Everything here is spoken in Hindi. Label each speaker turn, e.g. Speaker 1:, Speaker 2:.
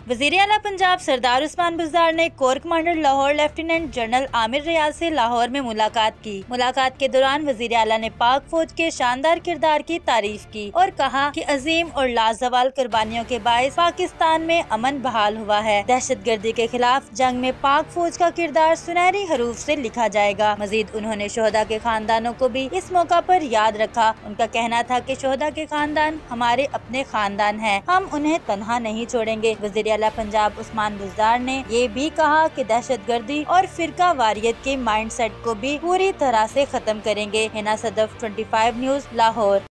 Speaker 1: वज़ीर आला पंजाब सरदार उस्मान बुज़दार ने core commander Lahore lieutenant general Amir Riaz से लाहौर में मुलाकात की। मुलाकात के दौरान वज़ीर आला ने पाक फौज के शानदार किरदार की तारीफ की और कहा कि अजीम और लाजवाल कुर्बानियों के बायस पाकिस्तान में अमन बहाल हुआ है। दहशतगर्दी के खिलाफ जंग में पाक फौज का किरदार सुनहरी हरूफ से लिखा जाएगा। मजीद उन्होंने शोहदा के खानदानों को भी इस मौका पर याद रखा। उनका कहना था कि शोहदा के खानदान हमारे अपने खानदान हैं, हम उन्हें तन्हा नहीं छोड़ेंगे। वज़ीर आला पंजाब उस्मान बुज़दार ने ये भी कहा कि दहशतगर्दी और फिरका वारियत के माइंडसेट को भी पूरी तरह से खत्म करेंगे। हिना सदफ 25 न्यूज़ लाहौर।